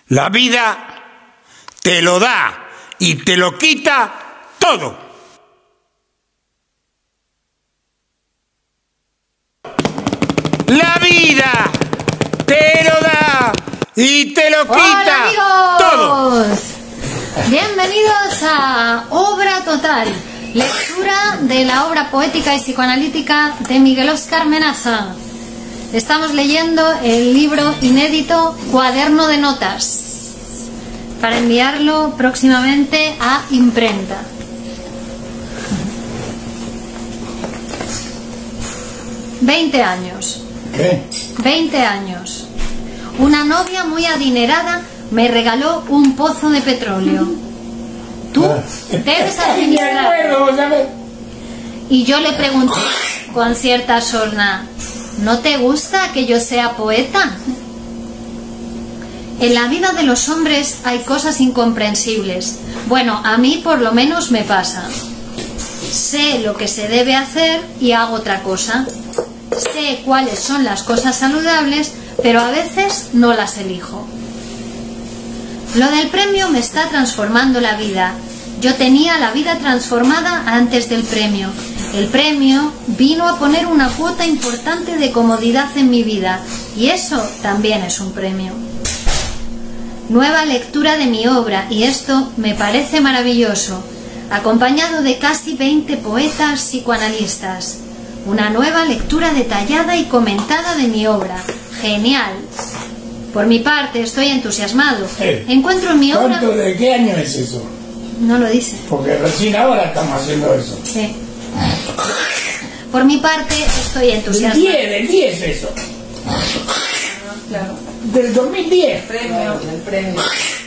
La vida te lo da y te lo quita todo. La vida te lo da y te lo quita todo. Bienvenidos a Obra Total, lectura de la obra poética y psicoanalítica de Miguel Óscar Menaza. Estamos leyendo el libro inédito Cuaderno de Notas, para enviarlo próximamente a imprenta. «20 años. ¿Qué? 20 años. Una novia muy adinerada me regaló un pozo de petróleo. Tú debes administrar». Y yo le pregunté con cierta sorna: ¿no te gusta que yo sea poeta? En la vida de los hombres hay cosas incomprensibles. Bueno, a mí por lo menos me pasa. Sé lo que se debe hacer y hago otra cosa. Sé cuáles son las cosas saludables, pero a veces no las elijo. Lo del premio me está transformando la vida. Yo tenía la vida transformada antes del premio. El premio vino a poner una cuota importante de comodidad en mi vida, y eso también es un premio. Nueva lectura de mi obra, y esto me parece maravilloso, acompañado de casi 20 poetas psicoanalistas. Una nueva lectura detallada y comentada de mi obra. ¡Genial! Por mi parte, estoy entusiasmado. Encuentro en mi obra... ¿De qué año es eso? No lo dice. Porque recién ahora estamos haciendo eso. Sí. Por mi parte, estoy entusiasmado. Del 10 es eso. Claro. Del 2010. El premio.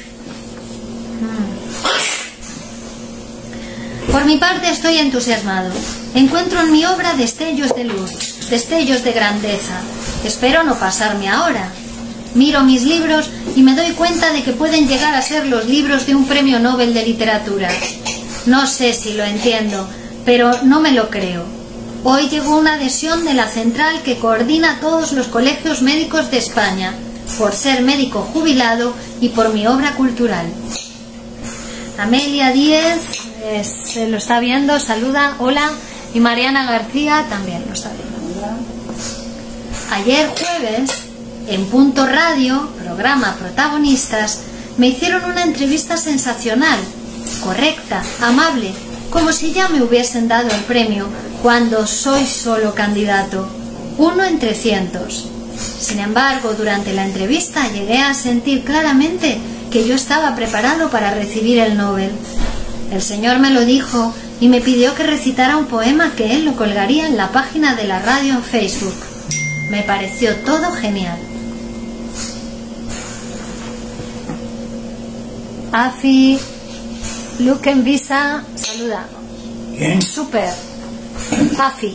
Por mi parte, estoy entusiasmado. Encuentro en mi obra destellos de luz, destellos de grandeza. Espero no pasarme ahora. Miro mis libros y me doy cuenta de que pueden llegar a ser los libros de un premio Nobel de literatura. No sé si lo entiendo, pero no me lo creo. Hoy llegó una adhesión de la central que coordina todos los colegios médicos de España, por ser médico jubilado y por mi obra cultural. Amelia Díez se lo está viendo, saluda, hola. Y Mariana García también lo está viendo. Ayer jueves, en Punto Radio, programa Protagonistas, me hicieron una entrevista sensacional, correcta, amable, como si ya me hubiesen dado el premio, cuando soy solo candidato, uno entre cientos. Sin embargo, durante la entrevista llegué a sentir claramente que yo estaba preparado para recibir el Nobel. El señor me lo dijo y me pidió que recitara un poema que él lo colgaría en la página de la radio en Facebook. Me pareció todo genial. Afi Luken Visa, saluda. ¿Quién? Super. Afi.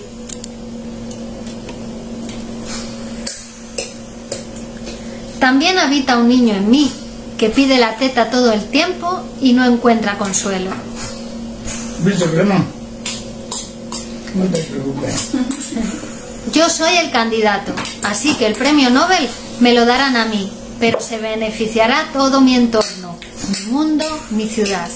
También habita un niño en mí que pide la teta todo el tiempo y no encuentra consuelo. ¿Viste, Clemón? No te preocupes. Yo soy el candidato, así que el premio Nobel me lo darán a mí, pero se beneficiará todo mi entorno, mi mundo, mi ciudad.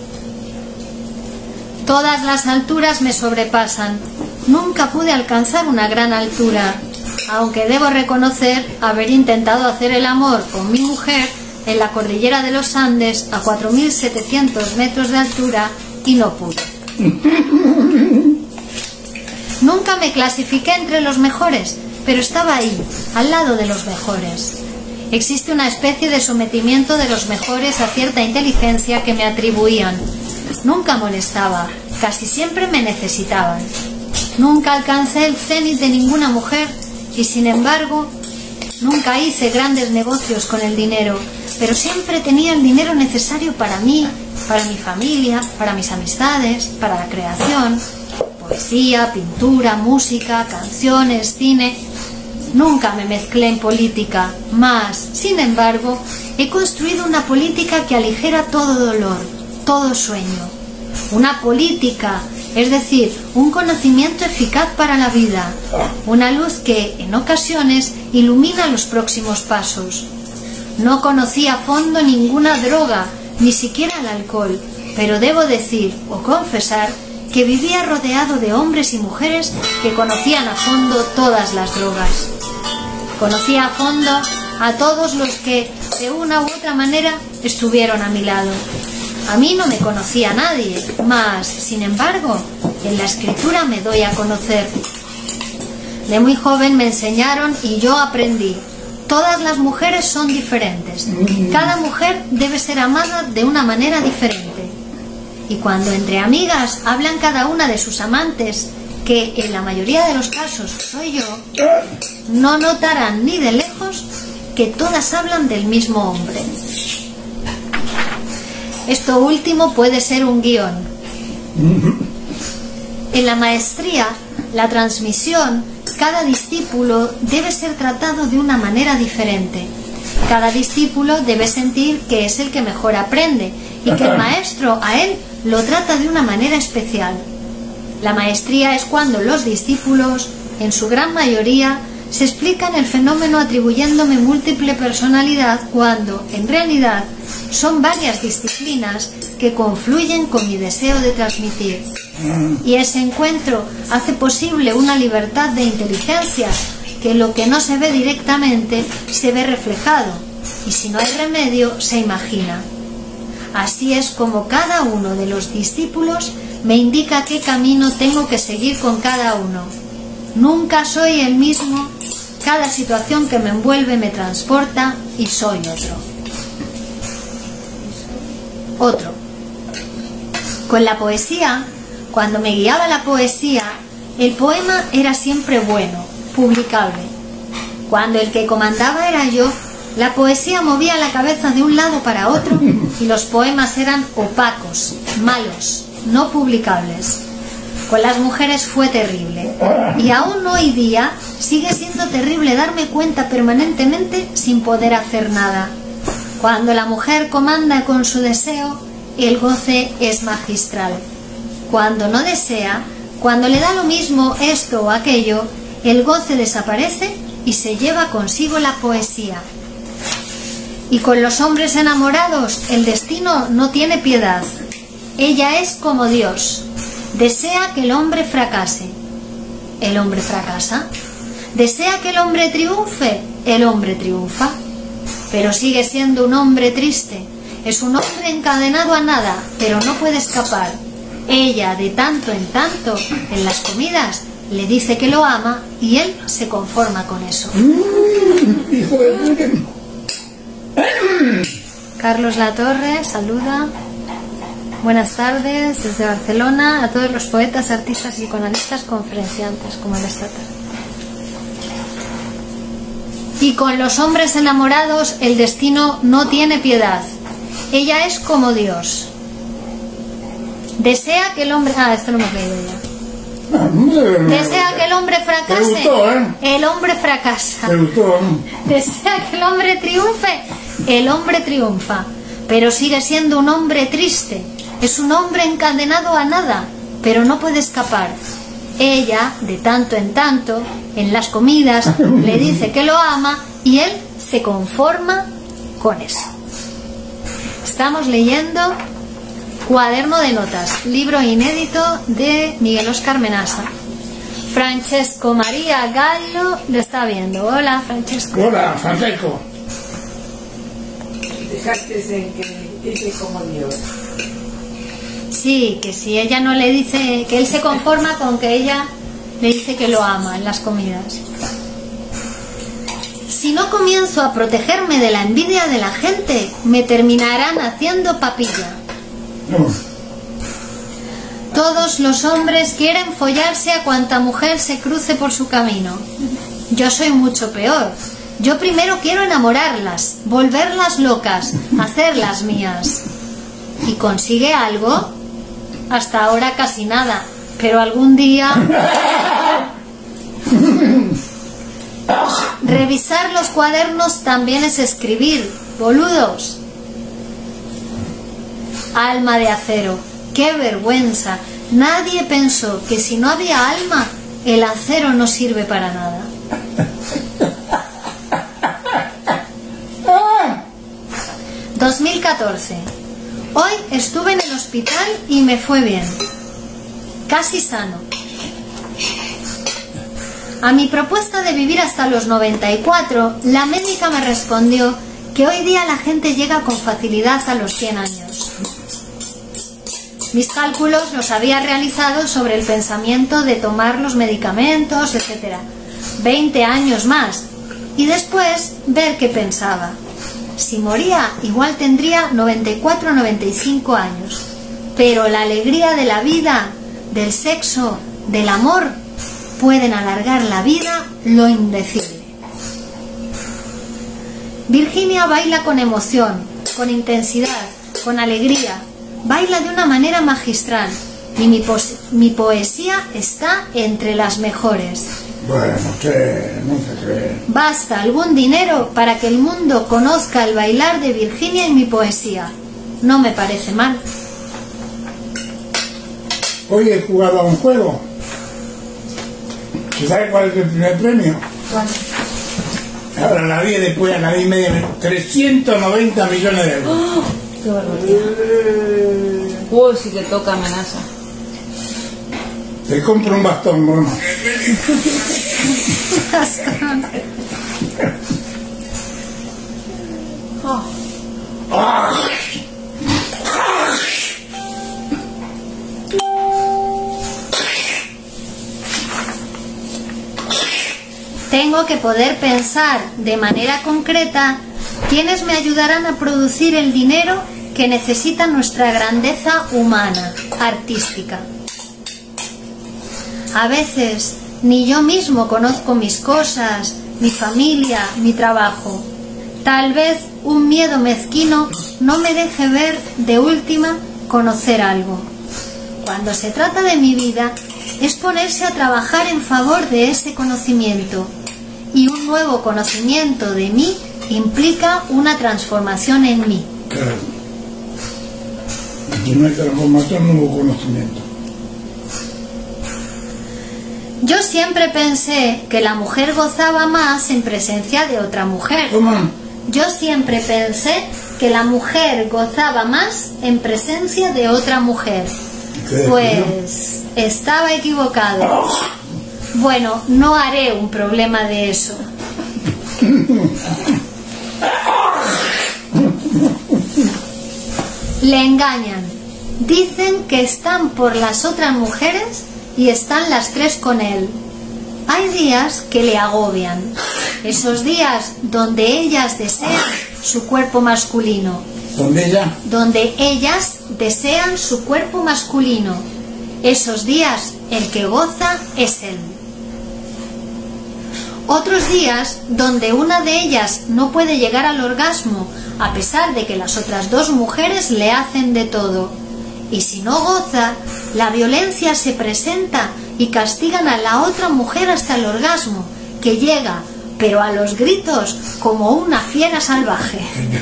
Todas las alturas me sobrepasan. Nunca pude alcanzar una gran altura, aunque debo reconocer haber intentado hacer el amor con mi mujer en la cordillera de los Andes a 4.700 metros de altura y no pude. Nunca me clasifiqué entre los mejores, pero estaba ahí, al lado de los mejores. Existe una especie de sometimiento de los mejores a cierta inteligencia que me atribuían. Nunca molestaba, casi siempre me necesitaban. Nunca alcancé el cenit de ninguna mujer y, sin embargo, nunca hice grandes negocios con el dinero, pero siempre tenía el dinero necesario para mí, para mi familia, para mis amistades, para la creación, poesía, pintura, música, canciones, cine. Nunca me mezclé en política, mas, sin embargo, he construido una política que aligera todo dolor, todo sueño. Una política, es decir, un conocimiento eficaz para la vida, una luz que, en ocasiones, ilumina los próximos pasos. No conocía a fondo ninguna droga, ni siquiera el alcohol, pero debo decir o confesar que vivía rodeado de hombres y mujeres que conocían a fondo todas las drogas. Conocía a fondo a todos los que, de una u otra manera, estuvieron a mi lado. A mí no me conocía nadie, mas, sin embargo, en la escritura me doy a conocer. De muy joven me enseñaron y yo aprendí. Todas las mujeres son diferentes. Cada mujer debe ser amada de una manera diferente. Y cuando entre amigas hablan cada una de sus amantes, que en la mayoría de los casos soy yo, no notarán ni de lejos que todas hablan del mismo hombre. Esto último puede ser un guión. En la maestría, la transmisión, cada discípulo debe ser tratado de una manera diferente. Cada discípulo debe sentir que es el que mejor aprende y que el maestro a él lo trata de una manera especial. La maestría es cuando los discípulos, en su gran mayoría, se explican el fenómeno atribuyéndome múltiple personalidad cuando, en realidad, son varias disciplinas que confluyen con mi deseo de transmitir. Y ese encuentro hace posible una libertad de inteligencia que lo que no se ve directamente se ve reflejado, y si no hay remedio, se imagina. Así es como cada uno de los discípulos me indica qué camino tengo que seguir con cada uno. Nunca soy el mismo, cada situación que me envuelve me transporta y soy otro. Con la poesía, cuando me guiaba la poesía, el poema era siempre bueno, publicable. Cuando el que comandaba era yo, la poesía movía la cabeza de un lado para otro y los poemas eran opacos, malos, no publicables. Con las mujeres fue terrible y aún hoy día sigue siendo terrible darme cuenta permanentemente sin poder hacer nada. Cuando la mujer comanda con su deseo, el goce es magistral. Cuando no desea, cuando le da lo mismo esto o aquello, el goce desaparece y se lleva consigo la poesía. Y con los hombres enamorados, el destino no tiene piedad. Ella es como Dios. Desea que el hombre fracase. El hombre fracasa. Desea que el hombre triunfe. El hombre triunfa. Pero sigue siendo un hombre triste. Es un hombre encadenado a nada, pero no puede escapar. Ella, de tanto en tanto, en las comidas, le dice que lo ama y él se conforma con eso. Hijo de... Carlos Latorre saluda. Buenas tardes desde Barcelona a todos los poetas, artistas, psicoanalistas, conferenciantes, como el esta tarde. Y con los hombres enamorados el destino no tiene piedad. Ella es como Dios. Desea que el hombre... esto lo hemos leído ya. Desea que el hombre fracase. Te gustó, ¿eh? El hombre fracasa. Te gustó, ¿eh? Desea que el hombre triunfe. El hombre triunfa. Pero sigue siendo un hombre triste. Es un hombre encadenado a nada, pero no puede escapar. Ella, de tanto en tanto, en las comidas, le dice que lo ama y él se conforma con eso. Estamos leyendo Cuaderno de Notas, libro inédito de Miguel Óscar Menasa. Francesco María Gallo lo está viendo. Hola, Francesco. Hola, Francesco. Dejaste en que dice como Dios. Sí, que si ella no le dice, que él se conforma con que ella le dice que lo ama en las comidas. Si no comienzo a protegerme de la envidia de la gente, me terminarán haciendo papilla. No. Todos los hombres quieren follarse a cuanta mujer se cruce por su camino. Yo soy mucho peor. Yo primero quiero enamorarlas, volverlas locas, hacerlas mías. ¿Y consigue algo? Hasta ahora casi nada, pero algún día... Revisar los cuadernos también es escribir, boludos. Alma de acero, qué vergüenza. Nadie pensó que si no había alma, el acero no sirve para nada. 2014. Hoy estuve en el hospital y me fue bien. Casi sano. A mi propuesta de vivir hasta los 94, la médica me respondió que hoy día la gente llega con facilidad a los 100 años. Mis cálculos los había realizado sobre el pensamiento de tomar los medicamentos, etc. 20 años más. Y después ver qué pensaba. Si moría, igual tendría 94 o 95 años. Pero la alegría de la vida, del sexo, del amor, pueden alargar la vida lo indecible. Virginia baila con emoción, con intensidad, con alegría. Baila de una manera magistral. Y mi poesía está entre las mejores. Bueno, no se cree. Basta algún dinero para que el mundo conozca el bailar de Virginia y mi poesía. No me parece mal. Hoy he jugado a un juego. ¿Se sabe cuál es el primer premio? ¿Cuál? Ahora la vi después, la vi media 390 millones de euros. ¡Oh! ¡Qué barbaridad! Uy, si te toca amenaza. Te compro un bastón, Bruno. Oh. Tengo que poder pensar de manera concreta quiénes me ayudarán a producir el dinero que necesita nuestra grandeza humana, artística. A veces ni yo mismo conozco mis cosas, mi familia, mi trabajo. Tal vez un miedo mezquino no me deje ver de última conocer algo. Cuando se trata de mi vida, es ponerse a trabajar en favor de ese conocimiento. Y un nuevo conocimiento de mí implica una transformación en mí. Claro. Si no hay transformación, no hubo conocimiento. Yo siempre pensé que la mujer gozaba más en presencia de otra mujer. ¿Cómo? Yo siempre pensé que la mujer gozaba más en presencia de otra mujer. ¿Qué Pues estaba equivocado. Bueno, no haré un problema de eso. Le engañan. Dicen que están por las otras mujeres y están las tres con él. Hay días que le agobian. Esos días donde ellas desean su cuerpo masculino. ¿Dónde ella? Donde ellas desean su cuerpo masculino. Esos días el que goza es él. Otros días donde una de ellas no puede llegar al orgasmo a pesar de que las otras dos mujeres le hacen de todo. Y si no goza, la violencia se presenta y castigan a la otra mujer hasta el orgasmo, que llega, pero a los gritos, como una fiera salvaje.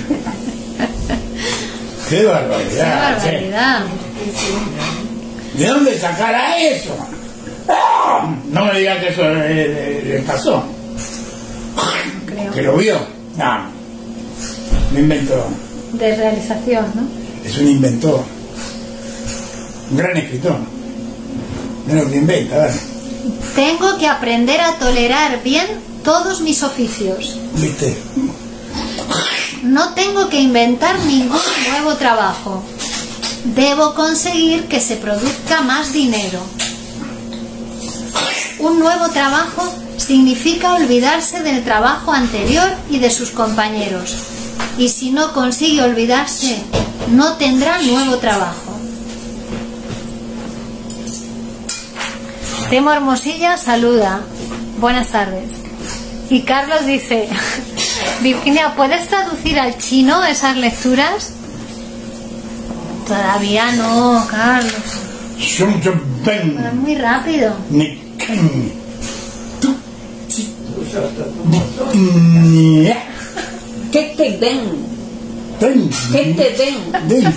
¡Qué barbaridad! ¡Qué barbaridad! ¿De dónde sacará eso? No me digas que eso le pasó. Creo. ¿Que lo vio? No. Un inventor. De realización, ¿no? Es un inventor. Un gran escritor. Menos que inventa, ¿vale? Tengo que aprender a tolerar bien todos mis oficios. ¿Viste? No tengo que inventar ningún nuevo trabajo. Debo conseguir que se produzca más dinero. Un nuevo trabajo significa olvidarse del trabajo anterior y de sus compañeros. Y si no consigue olvidarse, no tendrá nuevo trabajo. Temo Hermosilla saluda. Buenas tardes. Y Carlos dice: Virginia, ¿puedes traducir al chino esas lecturas? Todavía no, Carlos. Es muy rápido. ¿Qué te den? ¿Qué te den?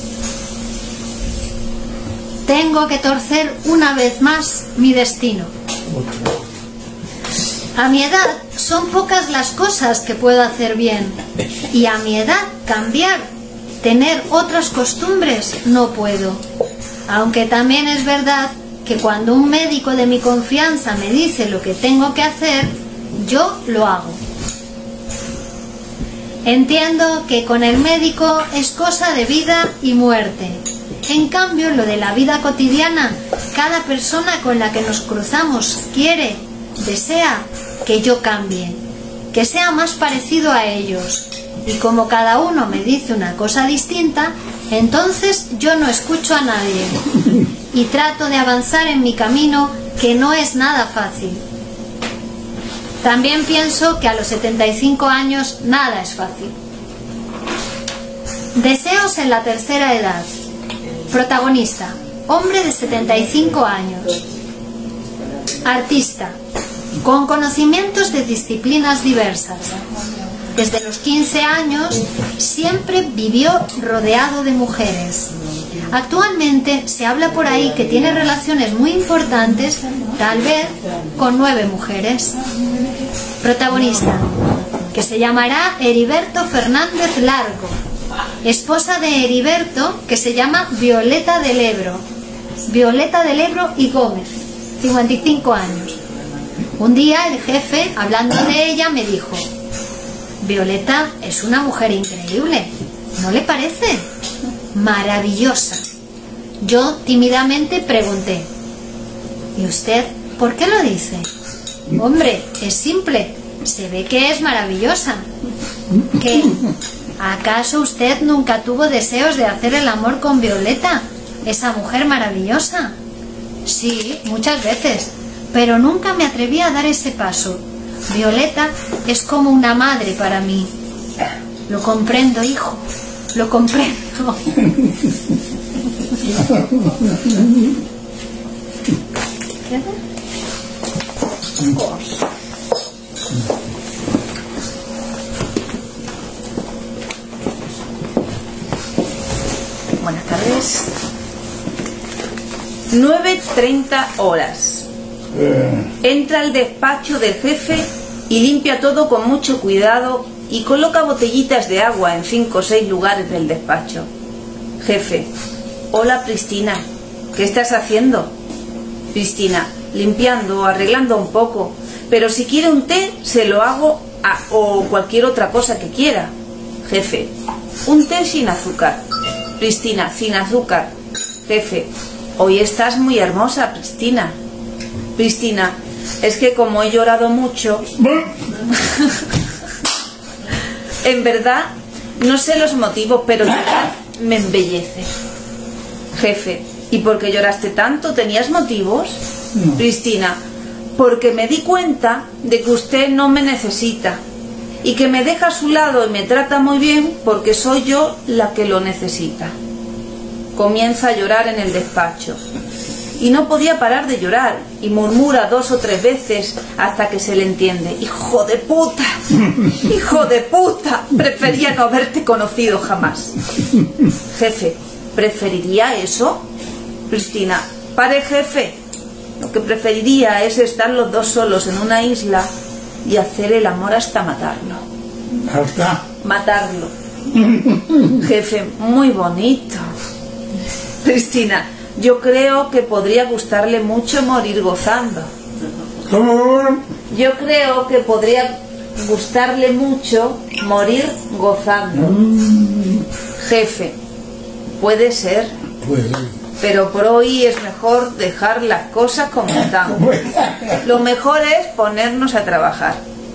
Tengo que torcer una vez más mi destino. A mi edad son pocas las cosas que puedo hacer bien. Y a mi edad cambiar, tener otras costumbres, no puedo. Aunque también es verdad que cuando un médico de mi confianza me dice lo que tengo que hacer, yo lo hago. Entiendo que con el médico es cosa de vida y muerte. En cambio, lo de la vida cotidiana, cada persona con la que nos cruzamos quiere, desea que yo cambie, que sea más parecido a ellos. Y como cada uno me dice una cosa distinta, entonces yo no escucho a nadie y trato de avanzar en mi camino, que no es nada fácil. También pienso que a los 75 años nada es fácil. Deseos en la tercera edad. Protagonista: hombre de 75 años. Artista, con conocimientos de disciplinas diversas. Desde los 15 años siempre vivió rodeado de mujeres. Actualmente se habla por ahí que tiene relaciones muy importantes, tal vez con 9 mujeres. Protagonista, que se llamará Heriberto Fernández Largo. Esposa de Heriberto, que se llama Violeta del Ebro. Violeta del Ebro y Gómez, 55 años. Un día el jefe, hablando de ella, me dijo: Violeta es una mujer increíble, ¿no le parece? Maravillosa. Yo tímidamente pregunté: ¿y usted por qué lo dice? Hombre, es simple, se ve que es maravillosa. ¿Qué? ¿Acaso usted nunca tuvo deseos de hacer el amor con Violeta, esa mujer maravillosa? Sí, muchas veces, pero nunca me atreví a dar ese paso. Violeta es como una madre para mí. Lo comprendo, hijo, lo comprendo. Buenas tardes. 9:30 horas. Entra al despacho del jefe y limpia todo con mucho cuidado y coloca botellitas de agua en 5 o 6 lugares del despacho. Jefe: hola Pristina, ¿qué estás haciendo? Pristina: limpiando, arreglando un poco, pero si quiere un té se lo hago o cualquier otra cosa que quiera. Jefe: un té sin azúcar. Pristina: sin azúcar. Jefe: hoy estás muy hermosa, Pristina. Pristina: es que como he llorado mucho... En verdad, no sé los motivos, pero llorar me embellece. Jefe: ¿y por qué lloraste tanto? ¿Tenías motivos? No. Pristina: porque me di cuenta de que usted no me necesita y que me deja a su lado y me trata muy bien porque soy yo la que lo necesita. Comienza a llorar en el despacho y no podía parar de llorar y murmura 2 o 3 veces hasta que se le entiende: ¡hijo de puta! ¡Hijo de puta! Prefería no haberte conocido jamás. Jefe: ¿preferiría eso? Pristina: pare, jefe, lo que preferiría es estar los dos solos en una isla y hacer el amor hasta matarlo. ¿Hasta? Matarlo. Jefe: muy bonito. Pristina: yo creo que podría gustarle mucho morir gozando. ¿Cómo? Yo creo que podría gustarle mucho morir gozando. Jefe: puede ser, Pues pero por hoy es mejor dejar las cosas como están. Lo mejor es ponernos a trabajar.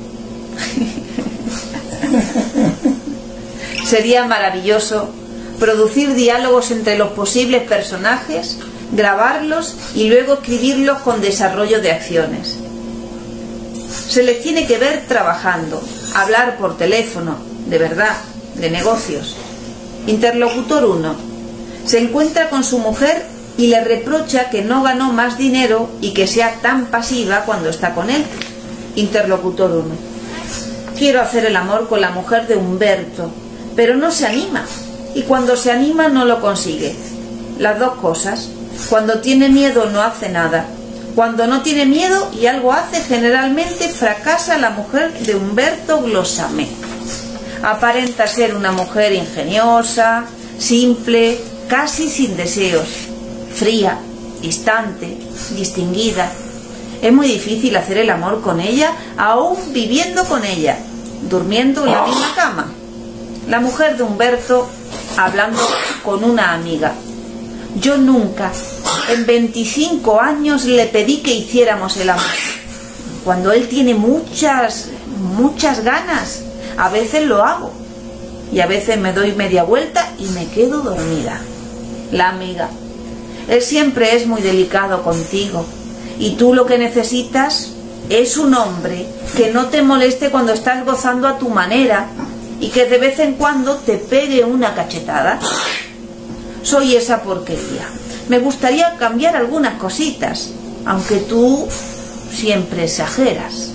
Sería maravilloso producir diálogos entre los posibles personajes, grabarlos y luego escribirlos con desarrollo de acciones. Se les tiene que ver trabajando, hablar por teléfono, de verdad, de negocios. Interlocutor 1. Se encuentra con su mujer y le reprocha que no ganó más dinero y que sea tan pasiva cuando está con él. Interlocutor 1. Quiero hacer el amor con la mujer de Humberto, pero no se anima. Y cuando se anima no lo consigue. Las dos cosas. Cuando tiene miedo no hace nada. Cuando no tiene miedo y algo hace, generalmente fracasa la mujer de Humberto Glossame. Aparenta ser una mujer ingeniosa, simple, casi sin deseos, fría, distante, distinguida. Es muy difícil hacer el amor con ella, aún viviendo con ella, durmiendo en la misma cama. La mujer de Humberto hablando con una amiga. Yo nunca, en 25 años, le pedí que hiciéramos el amor. Cuando él tiene muchas ganas, a veces lo hago. Y a veces me doy media vuelta y me quedo dormida. La amiga. Él siempre es muy delicado contigo. Y tú lo que necesitas es un hombre que no te moleste cuando estás gozando a tu manera y que de vez en cuando te pegue una cachetada. Soy esa porquería. Me gustaría cambiar algunas cositas, aunque tú siempre exageras.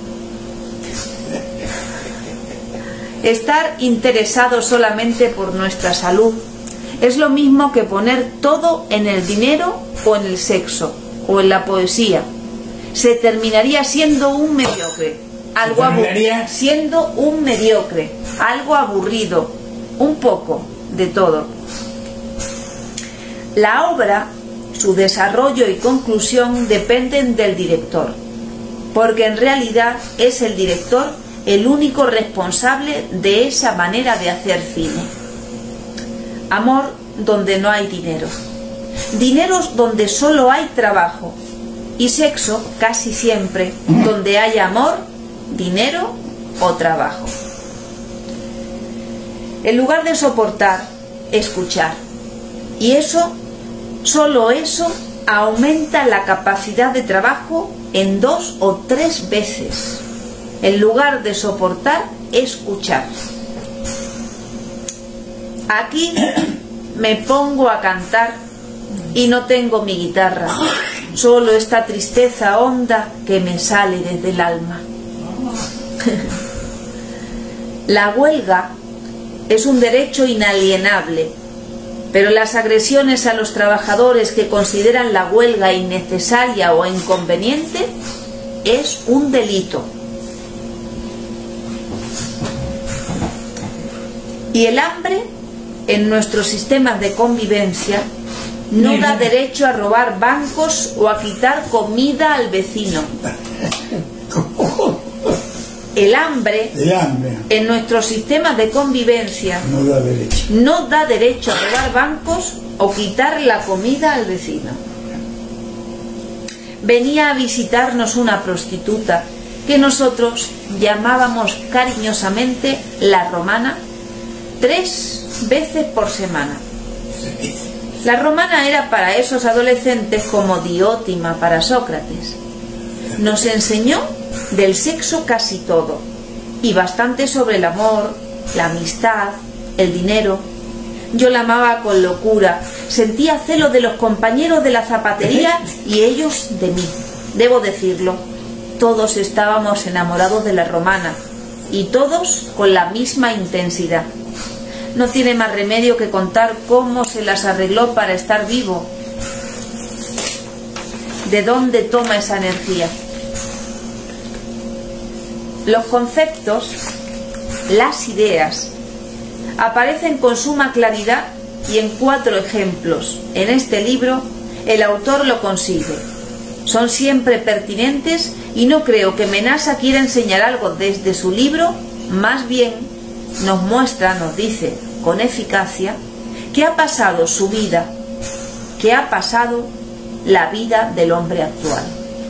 Estar interesado solamente por nuestra salud es lo mismo que poner todo en el dinero o en el sexo o en la poesía. Se terminaría siendo un mediocre, algo aburrido, un poco de todo. La obra, su desarrollo y conclusión dependen del director, porque en realidad es el director el único responsable de esa manera de hacer cine. Amor donde no hay dinero, dineros donde solo hay trabajo, y sexo casi siempre donde hay amor, dinero o trabajo. En lugar de soportar, escuchar. Y eso, solo eso, aumenta la capacidad de trabajo en 2 o 3 veces. En lugar de soportar, escuchar. Aquí me pongo a cantar y no tengo mi guitarra, solo esta tristeza honda que me sale desde el alma. La huelga es un derecho inalienable, pero las agresiones a los trabajadores que consideran la huelga innecesaria o inconveniente es un delito. Y el hambre, en nuestros sistemas de convivencia, no da derecho a robar bancos o a quitar comida al vecino. El hambre, en nuestros sistemas de convivencia, no da derecho a robar bancos o quitar la comida al vecino. Venía a visitarnos una prostituta que nosotros llamábamos cariñosamente la romana, 3 veces por semana. La romana era para esos adolescentes como Diótima para Sócrates. Nos enseñó del sexo casi todo, y bastante sobre el amor, la amistad, el dinero. Yo la amaba con locura, sentía celo de los compañeros de la zapatería y ellos de mí. Debo decirlo, todos estábamos enamorados de la romana, y todos con la misma intensidad. No tiene más remedio que contar cómo se las arregló para estar vivo. ¿De dónde toma esa energía? Los conceptos, las ideas, aparecen con suma claridad y en 4 ejemplos. En este libro el autor lo consigue. Son siempre pertinentes y no creo que Menasa quiera enseñar algo desde su libro, más bien nos muestra, nos dice con eficacia, que ha pasado su vida, que ha pasado la vida del hombre actual.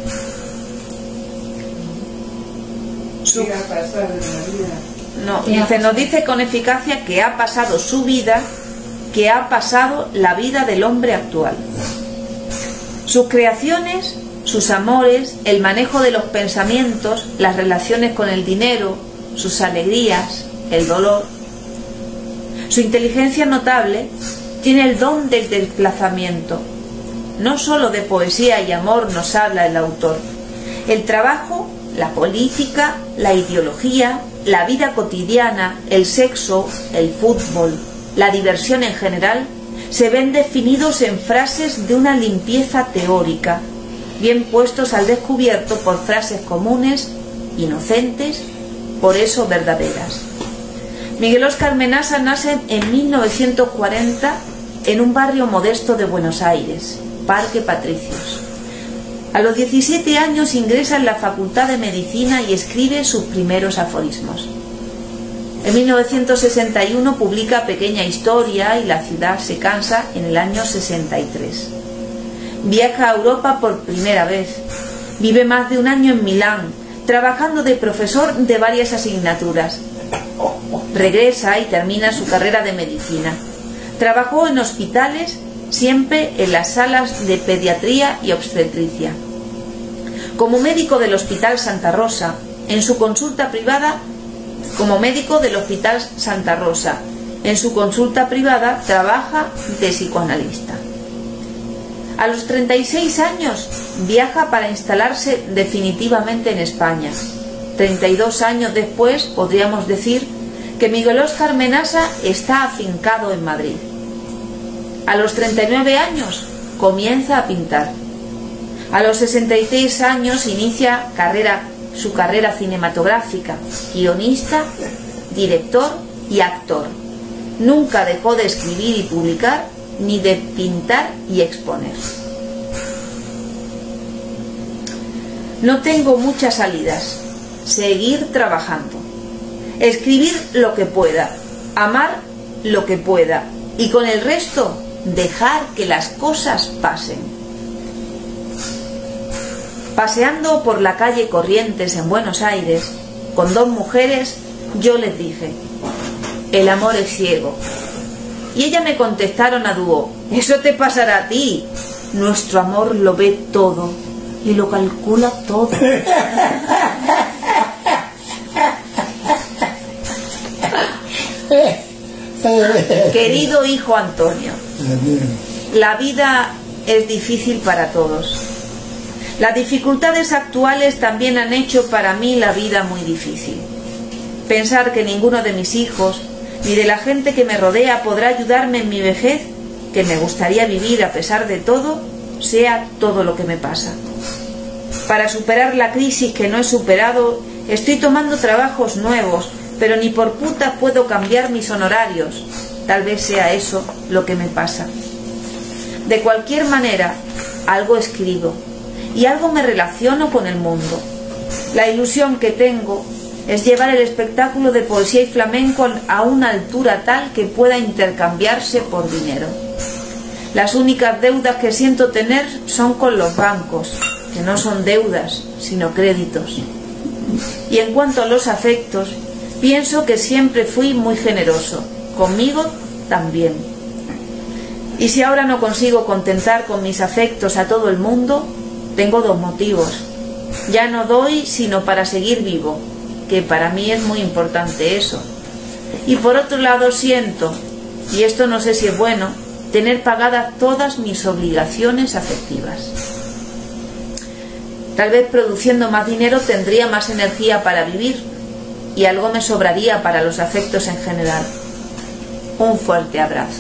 Nos dice con eficacia que ha pasado su vida, que ha pasado la vida del hombre actual. Sus creaciones, sus amores, el manejo de los pensamientos, las relaciones con el dinero, sus alegrías, el dolor. Su inteligencia notable tiene el don del desplazamiento. No solo de poesía y amor nos habla el autor. El trabajo, la política, la ideología, la vida cotidiana, el sexo, el fútbol, la diversión en general, se ven definidos en frases de una limpieza teórica, bien puestos al descubierto por frases comunes, inocentes, por eso verdaderas. Miguel Óscar Menasa nace en 1940 en un barrio modesto de Buenos Aires, Parque Patricios. A los 17 años ingresa en la Facultad de Medicina y escribe sus primeros aforismos. En 1961 publica Pequeña Historia y La ciudad se cansa en el año 63. Viaja a Europa por primera vez. Vive más de un año en Milán, trabajando de profesor de varias asignaturas. Regresa y termina su carrera de medicina. Trabajó en hospitales, siempre en las salas de pediatría y obstetricia. Como médico del Hospital Santa Rosa, en su consulta privada, trabaja de psicoanalista. A los 36 años viaja para instalarse definitivamente en España. 32 años después podríamos decir que Miguel Óscar Menasa está afincado en Madrid. A los 39 años comienza a pintar. A los 66 años inicia su carrera cinematográfica, guionista, director y actor. Nunca dejó de escribir y publicar, ni de pintar y exponer. No tengo muchas salidas. Seguir trabajando. Escribir lo que pueda. Amar lo que pueda. Y con el resto, dejar que las cosas pasen. Paseando por la calle Corrientes en Buenos Aires, con dos mujeres, yo les dije: el amor es ciego. Y ellas me contestaron a dúo: eso te pasará a ti. Nuestro amor lo ve todo y lo calcula todo. Querido hijo Antonio, la vida es difícil para todos. Las dificultades actuales también han hecho para mí la vida muy difícil. Pensar que ninguno de mis hijos ni de la gente que me rodea podrá ayudarme en mi vejez, que me gustaría vivir a pesar de todo, sea todo lo que me pasa. Para superar la crisis que no he superado, estoy tomando trabajos nuevos, pero ni por puta puedo cambiar mis honorarios. Tal vez sea eso lo que me pasa. De cualquier manera, algo escribo y algo me relaciono con el mundo. La ilusión que tengo es llevar el espectáculo de poesía y flamenco a una altura tal que pueda intercambiarse por dinero. Las únicas deudas que siento tener son con los bancos, que no son deudas, sino créditos. Y en cuanto a los afectos, pienso que siempre fui muy generoso, conmigo también. Y si ahora no consigo contentar con mis afectos a todo el mundo, tengo dos motivos. Ya no doy sino para seguir vivo, que para mí es muy importante eso. Y por otro lado siento, y esto no sé si es bueno, tener pagadas todas mis obligaciones afectivas. Tal vez produciendo más dinero tendría más energía para vivir y algo me sobraría para los afectos en general. Un fuerte abrazo.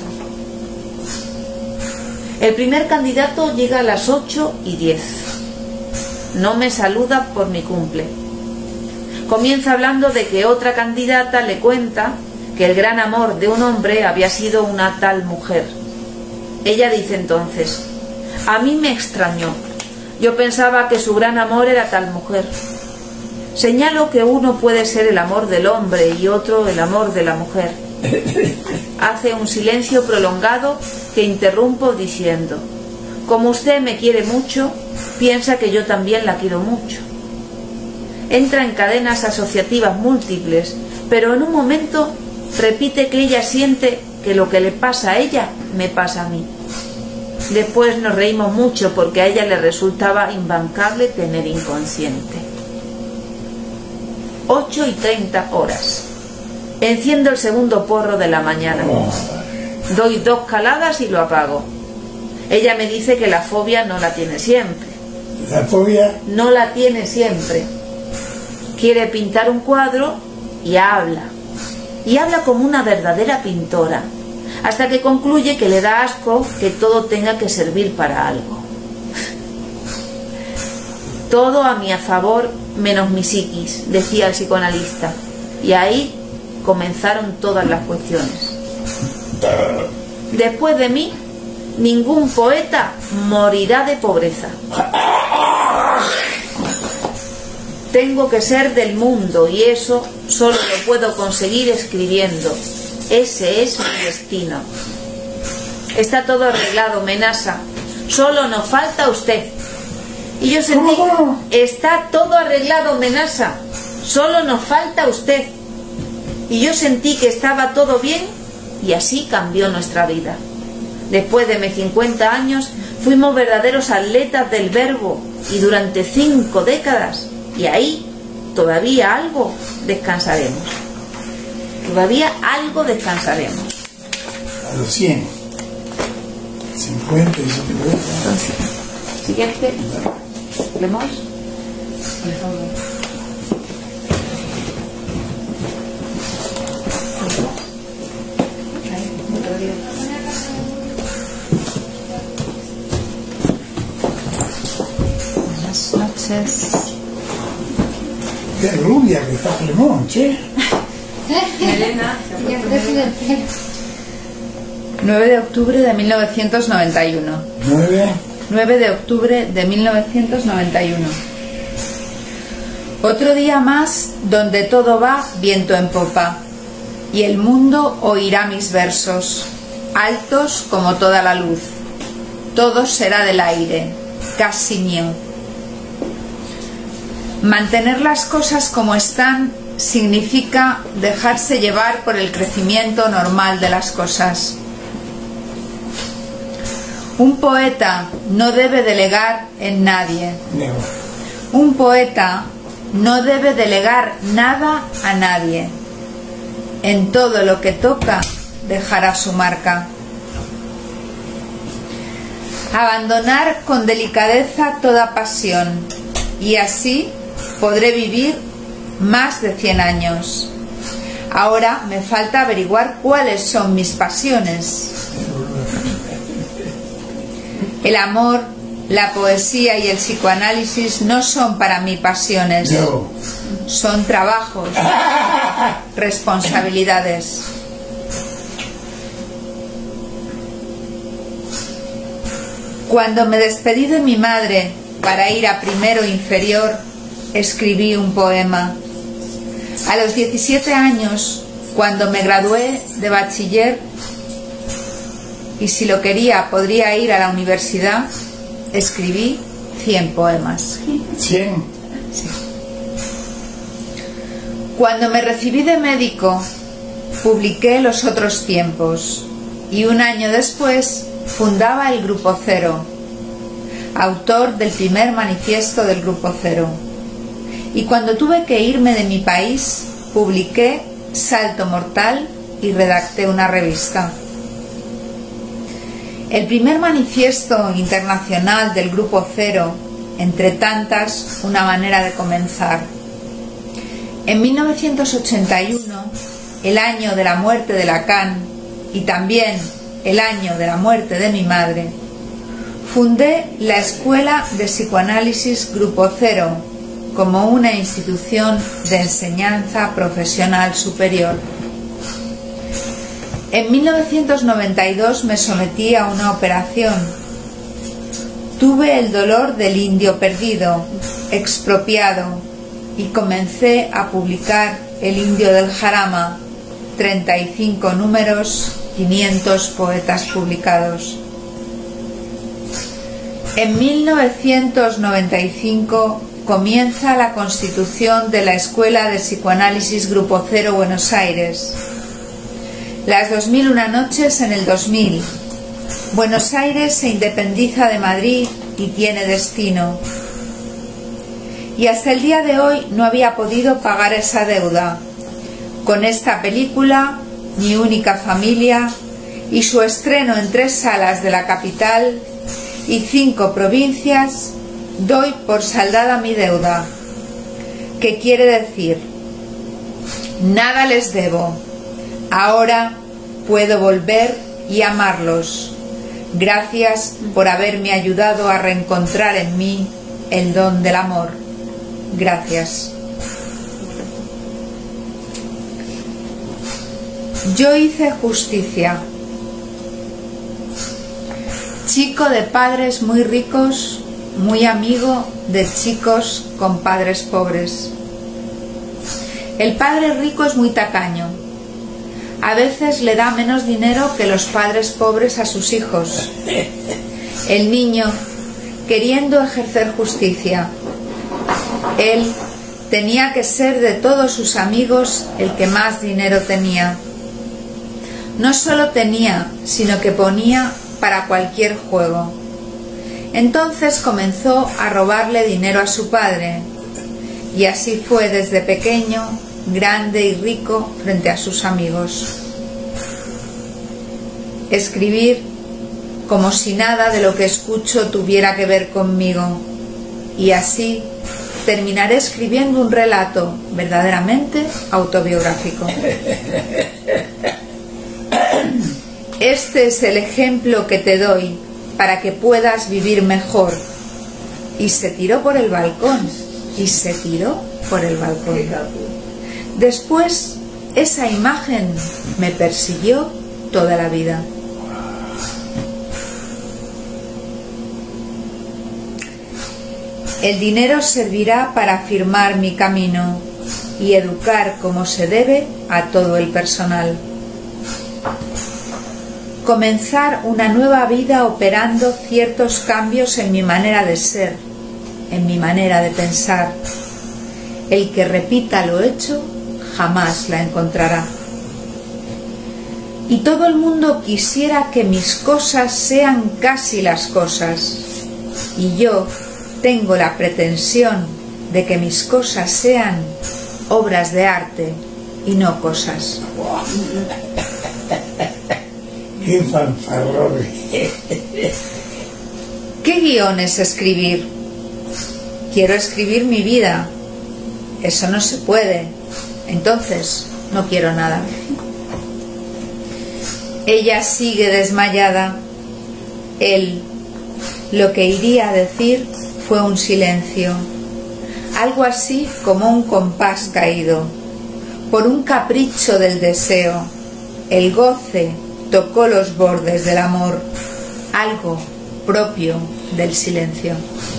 El primer candidato llega a las 8:10. No me saluda por mi cumple. Comienza hablando de que otra candidata le cuenta que el gran amor de un hombre había sido una tal mujer. Ella dice entonces: a mí me extrañó. Yo pensaba que su gran amor era tal mujer. Señalo que uno puede ser el amor del hombre y otro el amor de la mujer. Hace un silencio prolongado que interrumpo diciendo: como usted me quiere mucho, piensa que yo también la quiero mucho. Entra en cadenas asociativas múltiples, pero en un momento repite que ella siente que lo que le pasa a ella me pasa a mí. Después nos reímos mucho porque a ella le resultaba imbancable tener inconsciente. 8:30 horas. Enciendo el segundo porro de la mañana. Doy 2 caladas y lo apago. Ella me dice que la fobia no la tiene siempre. ¿La fobia? No la tiene siempre. Quiere pintar un cuadro y habla. Y habla como una verdadera pintora, hasta que concluye que le da asco que todo tenga que servir para algo. Todo a mi favor menos mi psiquis, decía el psicoanalista. Y ahí comenzaron todas las cuestiones. Después de mí, ningún poeta morirá de pobreza. Tengo que ser del mundo y eso solo lo puedo conseguir escribiendo. Ese es mi destino. Está todo arreglado, Menasa. Solo nos falta usted. Y yo sentí... Está todo arreglado, Menasa. Solo nos falta usted. Y yo sentí que estaba todo bien y así cambió nuestra vida. Después de mis 50 años fuimos verdaderos atletas del verbo y durante 5 décadas, y ahí todavía algo descansaremos. Todavía algo descansaremos. A los 100. 50 y 50. Entonces, siguiente. ¿Leemos? Buenas noches. Qué rubia que está Clemón, che. Elena. 9 de octubre de 1991. 9 de octubre de 1991. Otro día más donde todo va viento en popa y el mundo oirá mis versos, altos como toda la luz. Todo será del aire, casi mío. Mantener las cosas como están significa dejarse llevar por el crecimiento normal de las cosas. Un poeta no debe delegar en nadie. Un poeta no debe delegar nada a nadie. En todo lo que toca dejará su marca. Abandonar con delicadeza toda pasión y así podré vivir más de 100 años. Ahora me falta averiguar cuáles son mis pasiones. El amor, la poesía y el psicoanálisis no son para mí pasiones. No. Son trabajos, responsabilidades. Cuando me despedí de mi madre para ir a primero inferior, escribí un poema. A los 17 años, cuando me gradué de bachiller, y si lo quería podría ir a la universidad, escribí 100 poemas. 100. Sí. Cuando me recibí de médico, publiqué Los otros tiempos y un año después fundaba el Grupo Cero, autor del primer manifiesto del Grupo Cero. Y cuando tuve que irme de mi país, publiqué Salto Mortal y redacté una revista. El primer manifiesto internacional del Grupo Cero, entre tantas, una manera de comenzar. En 1981, el año de la muerte de Lacan y también el año de la muerte de mi madre, fundé la Escuela de Psicoanálisis Grupo Cero como una institución de enseñanza profesional superior. En 1992 me sometí a una operación. Tuve el dolor del indio perdido, expropiado, y comencé a publicar El indio del Jarama, 35 números, 500 poetas publicados. En 1995 comienza la constitución de la Escuela de Psicoanálisis Grupo Cero Buenos Aires. Las 2001 noches en el 2000. Buenos Aires se independiza de Madrid y tiene destino. Y hasta el día de hoy no había podido pagar esa deuda. Con esta película, Mi única familia, y su estreno en 3 salas de la capital y 5 provincias, doy por saldada mi deuda. ¿Qué quiere decir? Nada les debo. Ahora puedo volver y amarlos. Gracias por haberme ayudado a reencontrar en mí el don del amor. Gracias. Yo hice justicia. Chico de padres muy ricos, muy amigo de chicos con padres pobres. El padre rico es muy tacaño. A veces le da menos dinero que los padres pobres a sus hijos. El niño, queriendo ejercer justicia, él tenía que ser de todos sus amigos el que más dinero tenía. No solo tenía, sino que ponía para cualquier juego. Entonces comenzó a robarle dinero a su padre, y así fue desde pequeño, grande y rico frente a sus amigos. Escribir como si nada de lo que escucho tuviera que ver conmigo, y así terminaré escribiendo un relato verdaderamente autobiográfico. Este es el ejemplo que te doy para que puedas vivir mejor. Y se tiró por el balcón, y se tiró por el balcón. Después, esa imagen me persiguió toda la vida. El dinero servirá para afirmar mi camino y educar como se debe a todo el personal. Comenzar una nueva vida operando ciertos cambios en mi manera de ser, en mi manera de pensar. El que repita lo hecho jamás la encontrará. Y todo el mundo quisiera que mis cosas sean casi las cosas, y yo tengo la pretensión de que mis cosas sean obras de arte y no cosas. ¡Qué fanfarrón! ¿Qué guión es escribir? Quiero escribir mi vida. Eso no se puede. Entonces, no quiero nada. Ella sigue desmayada. Él, lo que iría a decir fue un silencio. Algo así como un compás caído. Por un capricho del deseo, el goce tocó los bordes del amor, algo propio del silencio.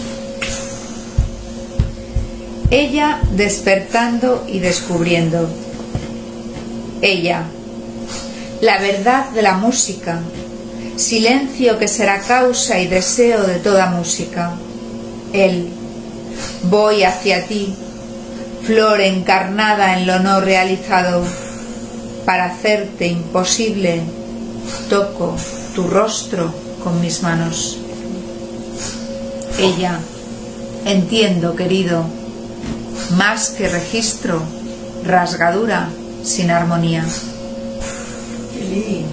Ella despertando y descubriendo. Ella, la verdad de la música, silencio que será causa y deseo de toda música. Él, voy hacia ti, flor encarnada en lo no realizado, para hacerte imposible. Toco tu rostro con mis manos. Ella, entiendo, querido, más que registro, rasgadura sin armonía. ¡Qué lindo!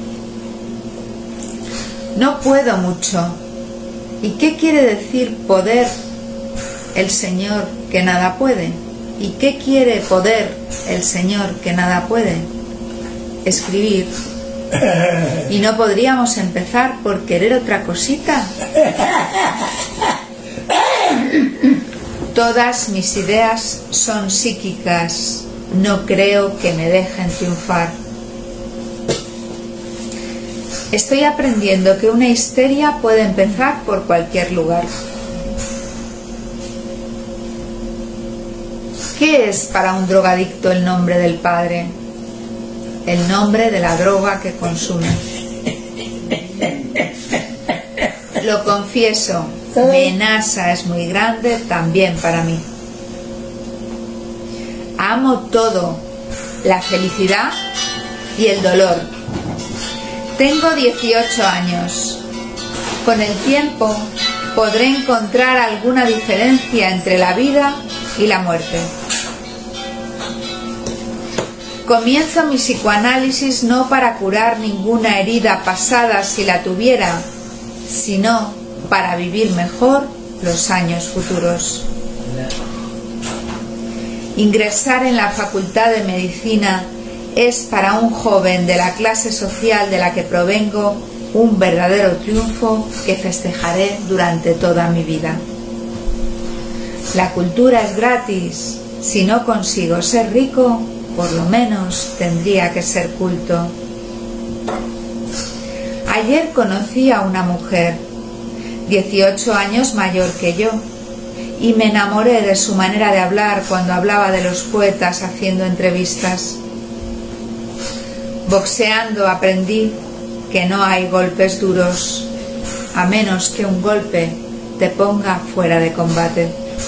No puedo mucho. ¿Y qué quiere decir poder el Señor que nada puede? ¿Y qué quiere poder el Señor que nada puede? Escribir. ¿Y no podríamos empezar por querer otra cosita? Todas mis ideas son psíquicas. No creo que me dejen triunfar. Estoy aprendiendo que una histeria puede empezar por cualquier lugar. ¿Qué es para un drogadicto el nombre del padre? El nombre de la droga que consume. Lo confieso, Menasa es muy grande también para mí. Amo todo, la felicidad y el dolor. Tengo 18 años. Con el tiempo podré encontrar alguna diferencia entre la vida y la muerte. Comienzo mi psicoanálisis no para curar ninguna herida pasada si la tuviera, sino para vivir mejor los años futuros. Ingresar en la Facultad de Medicina es para un joven de la clase social de la que provengo un verdadero triunfo que festejaré durante toda mi vida. La cultura es gratis. Si no consigo ser rico, por lo menos tendría que ser culto. Ayer conocí a una mujer, 18 años mayor que yo, y me enamoré de su manera de hablar cuando hablaba de los poetas haciendo entrevistas. Boxeando aprendí que no hay golpes duros, a menos que un golpe te ponga fuera de combate.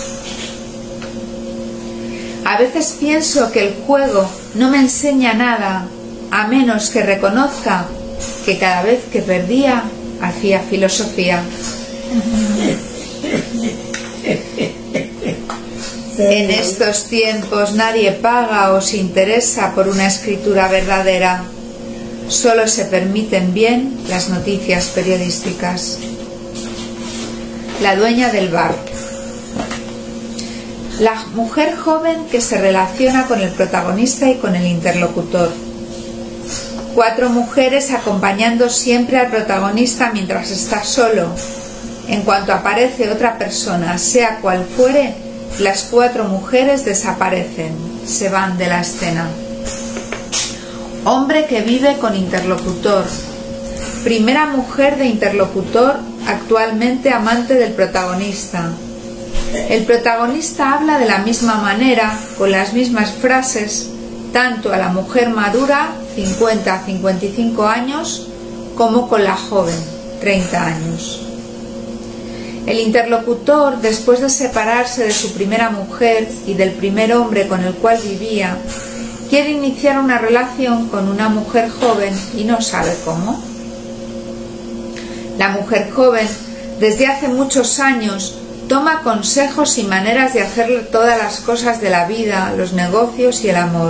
A veces pienso que el juego no me enseña nada, a menos que reconozca que cada vez que perdía, hacía filosofía. En estos tiempos nadie paga o se interesa por una escritura verdadera. Solo se permiten bien las noticias periodísticas. La dueña del bar. La mujer joven que se relaciona con el protagonista y con el interlocutor. 4 mujeres acompañando siempre al protagonista mientras está solo. En cuanto aparece otra persona, sea cual fuere, las 4 mujeres desaparecen, se van de la escena. Hombre que vive con interlocutor. Primera mujer de interlocutor, actualmente amante del protagonista. El protagonista habla de la misma manera, con las mismas frases, tanto a la mujer madura, 50 a 55 años, como con la joven, 30 años. El interlocutor, después de separarse de su primera mujer y del primer hombre con el cual vivía, quiere iniciar una relación con una mujer joven y no sabe cómo. La mujer joven, desde hace muchos años, toma consejos y maneras de hacer todas las cosas de la vida, los negocios y el amor.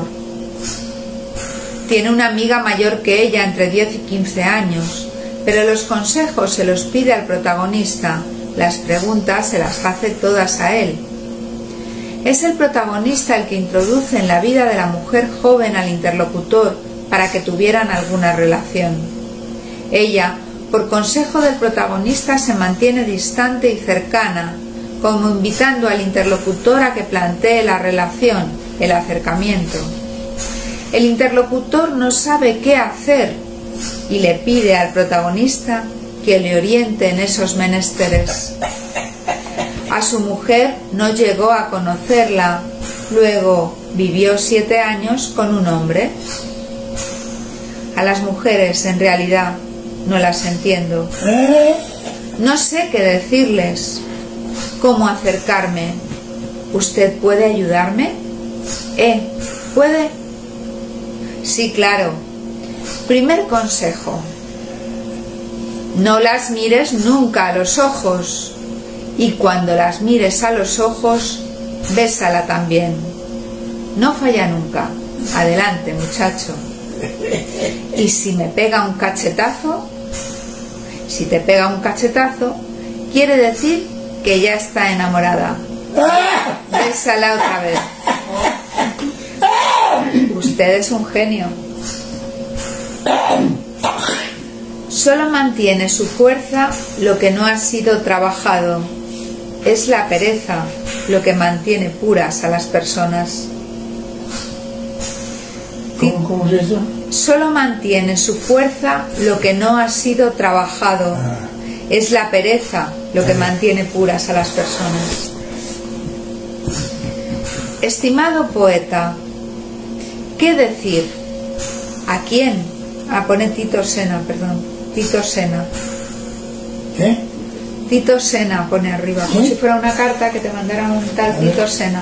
Tiene una amiga mayor que ella, entre 10 y 15 años, pero los consejos se los pide al protagonista, las preguntas se las hace todas a él. Es el protagonista el que introduce en la vida de la mujer joven al interlocutor para que tuvieran alguna relación. Ella, por consejo del protagonista, se mantiene distante y cercana, como invitando al interlocutor a que plantee la relación, el acercamiento. El interlocutor no sabe qué hacer y le pide al protagonista que le oriente en esos menesteres. A su mujer no llegó a conocerla, luego vivió 7 años con un hombre. A las mujeres, en realidad, no las entiendo. No sé qué decirles, cómo acercarme. ¿Usted puede ayudarme? ¿Puede? Sí, claro. Primer consejo. No las mires nunca a los ojos. Y cuando las mires a los ojos, bésala también. No falla nunca. Adelante, muchacho. Y si me pega un cachetazo, si te pega un cachetazo, quiere decir que ya está enamorada. Bésala otra vez. Usted es un genio. Solo mantiene su fuerza lo que no ha sido trabajado. Es la pereza lo que mantiene puras a las personas. ¿Cómo es eso? Solo mantiene su fuerza lo que no ha sido trabajado. Es la pereza lo que mantiene puras a las personas. Estimado poeta, ¿qué decir? ¿A quién? Pone Tito Sena, perdón. Tito Sena. ¿Qué? Tito Sena pone arriba, como si fuera una carta que te mandara un tal Tito Sena.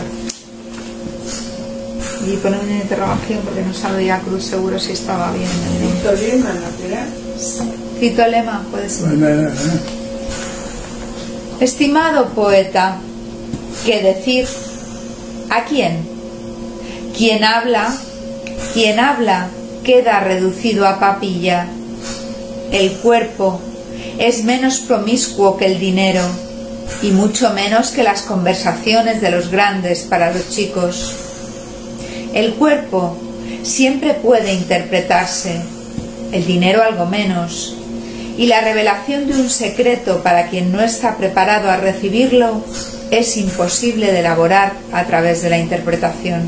Y pone una interrogación porque no sabía Cruz seguro si estaba bien. Tito Lema, ¿no será? Tito Lema, puede ser. Estimado poeta, ¿qué decir? ¿A quién? Quien habla queda reducido a papilla. El cuerpo es menos promiscuo que el dinero y mucho menos que las conversaciones de los grandes para los chicos. El cuerpo siempre puede interpretarse, el dinero algo menos, y la revelación de un secreto para quien no está preparado a recibirlo es imposible de elaborar a través de la interpretación.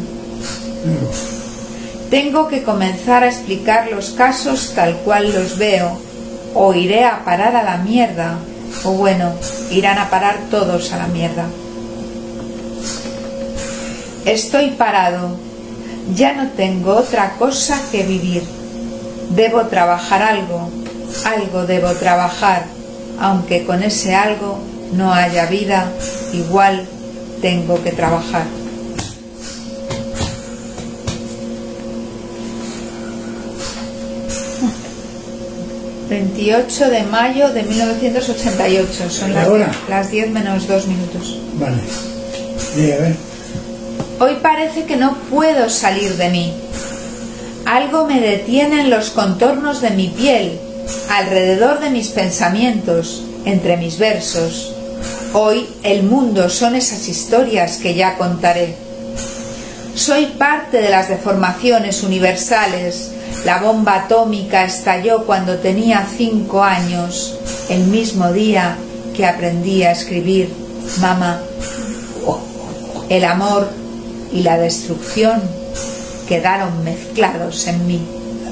Tengo que comenzar a explicar los casos tal cual los veo, o iré a parar a la mierda, o bueno, irán a parar todos a la mierda. Estoy parado, ya no tengo otra cosa que vivir. Debo trabajar algo debo trabajar, aunque con ese algo no haya vida, igual tengo que trabajar. ...28 de mayo de 1988... son las 10 menos 2 minutos. Vale. Sí, a ver. Hoy parece que no puedo salir de mí. Algo me detiene en los contornos de mi piel, alrededor de mis pensamientos, entre mis versos. Hoy el mundo son esas historias que ya contaré. Soy parte de las deformaciones universales. La bomba atómica estalló cuando tenía 5 años, el mismo día que aprendí a escribir mamá. El amor y la destrucción quedaron mezclados en mí.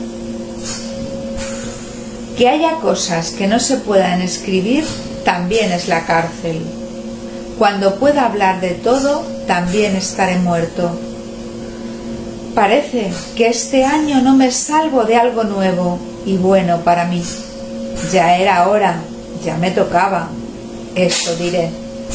Que haya cosas que no se puedan escribir también es la cárcel. Cuando pueda hablar de todo, también estaré muerto. Parece que este año no me salvo de algo nuevo y bueno para mí. Ya era hora, ya me tocaba. Eso diré.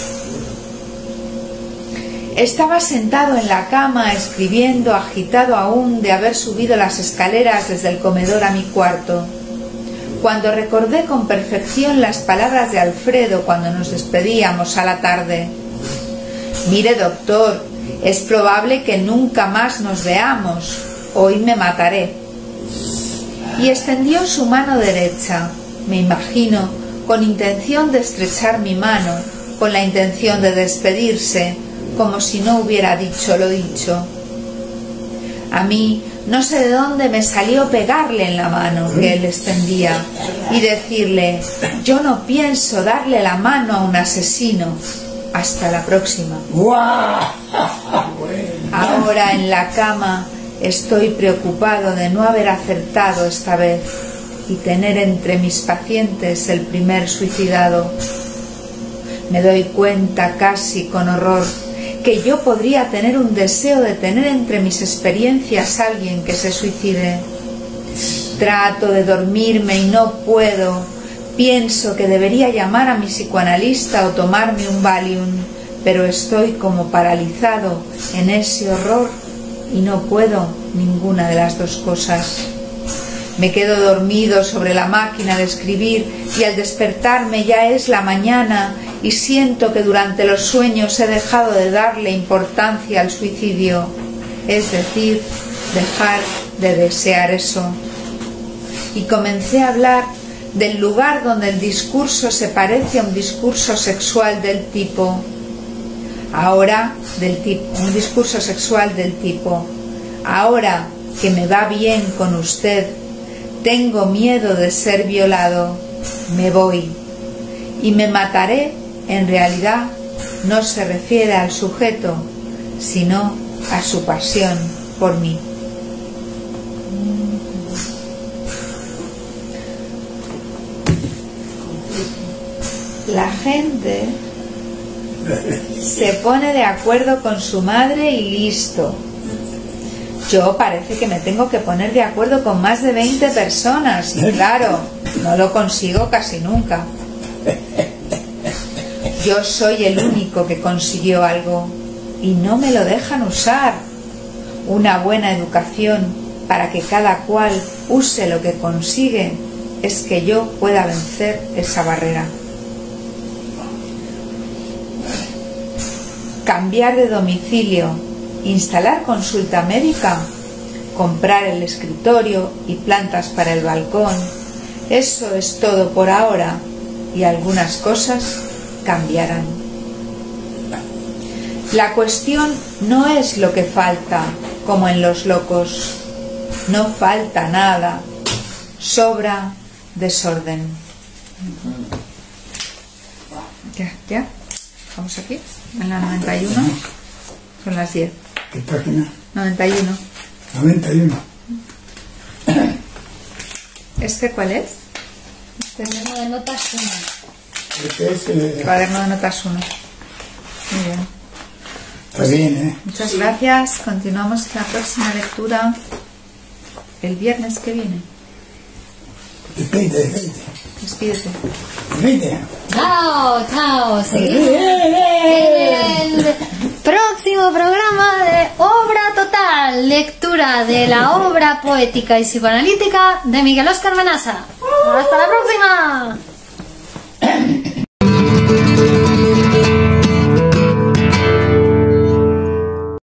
Estaba sentado en la cama escribiendo, agitado aún de haber subido las escaleras desde el comedor a mi cuarto, cuando recordé con perfección las palabras de Alfredo cuando nos despedíamos a la tarde. Mire, doctor, es probable que nunca más nos veamos. Hoy me mataré. Y extendió su mano derecha, me imagino, con intención de estrechar mi mano, con la intención de despedirse, como si no hubiera dicho lo dicho. A mí no sé de dónde me salió pegarle en la mano que él extendía y decirle: yo no pienso darle la mano a un asesino. Hasta la próxima. Ahora en la cama estoy preocupado de no haber acertado esta vez y tener entre mis pacientes el primer suicidado. Me doy cuenta casi con horror que yo podría tener un deseo de tener entre mis experiencias a alguien que se suicide. Trato de dormirme y no puedo. Pienso que debería llamar a mi psicoanalista o tomarme un Valium, pero estoy como paralizado en ese horror y no puedo ninguna de las dos cosas. Me quedo dormido sobre la máquina de escribir y al despertarme ya es la mañana y siento que durante los sueños he dejado de darle importancia al suicidio, es decir, dejar de desear eso. Y comencé a hablar del lugar donde el discurso se parece a un discurso sexual del tipo, un discurso sexual del tipo: ahora que me va bien con usted, tengo miedo de ser violado, me voy y me mataré. En realidad no se refiere al sujeto, sino a su pasión por mí. La gente se pone de acuerdo con su madre y listo. Yo parece que me tengo que poner de acuerdo con más de 20 personas y claro, no lo consigo casi nunca. Yo soy el único que consiguió algo y no me lo dejan usar. Una buena educación para que cada cual use lo que consigue es que yo pueda vencer esa barrera. Cambiar de domicilio, instalar consulta médica, comprar el escritorio y plantas para el balcón. Eso es todo por ahora y algunas cosas cambiarán. La cuestión no es lo que falta, como en Los Locos. No falta nada, sobra desorden. Ya, vamos aquí. En la 91. Son las 10. ¿Qué página? 91. 91. ¿Este cuál es? Cuaderno de notas 1. Este es el... Cuaderno de notas 1. Muy bien. Está bien, ¿eh? Muchas gracias. Continuamos la próxima lectura el viernes que viene. Despídete. Despídete. Chao, chao. Seguimos en el próximo programa de Obra Total, lectura de la obra poética y psicoanalítica de Miguel Óscar Manasa. ¡Hasta la próxima!